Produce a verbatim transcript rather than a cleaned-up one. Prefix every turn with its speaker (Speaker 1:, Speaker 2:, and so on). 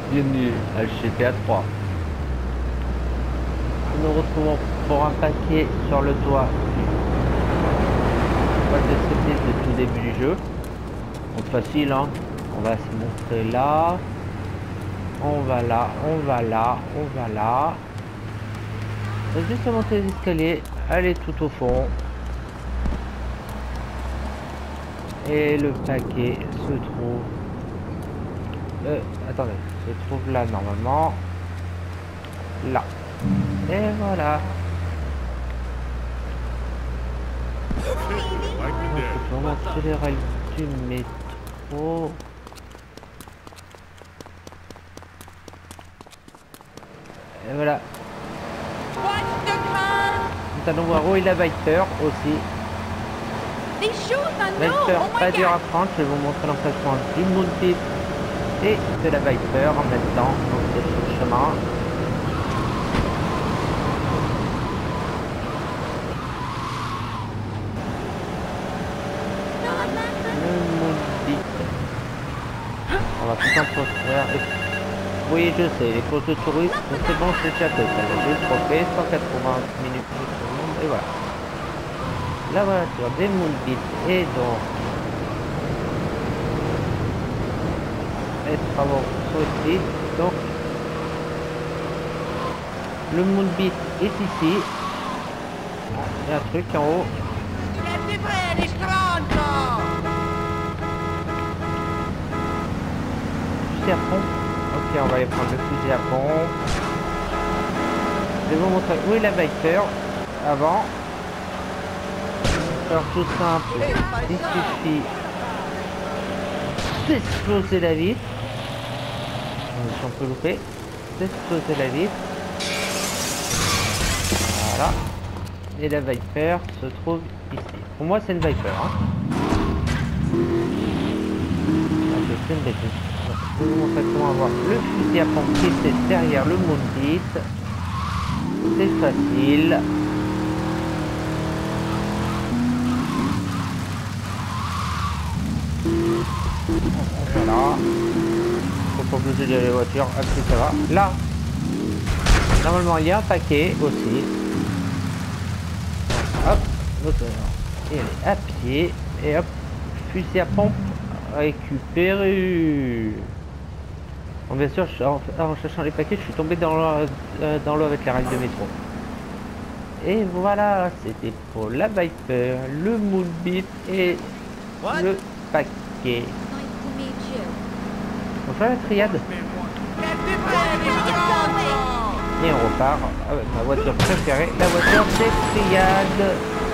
Speaker 1: Bienvenue à G T A trois. Nous nous retrouvons pour un paquet sur le toit. Pas de surprise de tout début du jeu. Donc facile, hein. On va se montrer là. On va là, on va là, on va là. On va juste monter les escaliers, aller tout au fond. Et le paquet se trouve... Euh, attendez, se trouve là normalement. Là. Et voilà. Donc, on va monter les rails du métro. Et voilà. Nous allons voir où est la Viper aussi. Viper, pas dur à prendre, je vais vous montrer l'emplacement du Moonpit et de la Viper en même temps, donc c'est sur le chemin. Le Moonpit. On va tout construire. Oui, je sais, les courses de touristes, c'est bon, c'est déjà fait. J'ai le trophée, cent quatre-vingts minutes pour le monde, et voilà. La voiture des Moonpit et donc les travaux sont ici. Donc le Moonpit est ici. Ah, il y a un truc en haut. Fusil à pompe. Ok, on va aller prendre le fusil à pompe. Je vais vous montrer où est la Viper avant. Alors tout simple, il suffit d'exploser la vitre. Si on peut louper, d'exploser la vitre. Voilà. Et la Viper se trouve ici. Pour moi c'est une Viper. Hein. C'est une bêtise. Je vais vous montrer comment avoir le fusil à pompe qui est derrière le Moonpit. C'est facile. Voilà. Faut pas bouger les voitures. Ah, si ça va. Là. Normalement, il y a un paquet aussi. Hop. Et elle est à pied. Et hop. Fusil à pompe récupéré. Bon, bien sûr, en, en cherchant les paquets, je suis tombé dans l'eau euh, dans l'eau avec la rail de métro. Et voilà. C'était pour la Viper, le Moonpit et What? Le paquet. On fait la triade. Et on repart avec ma voiture préférée, la voiture des triades.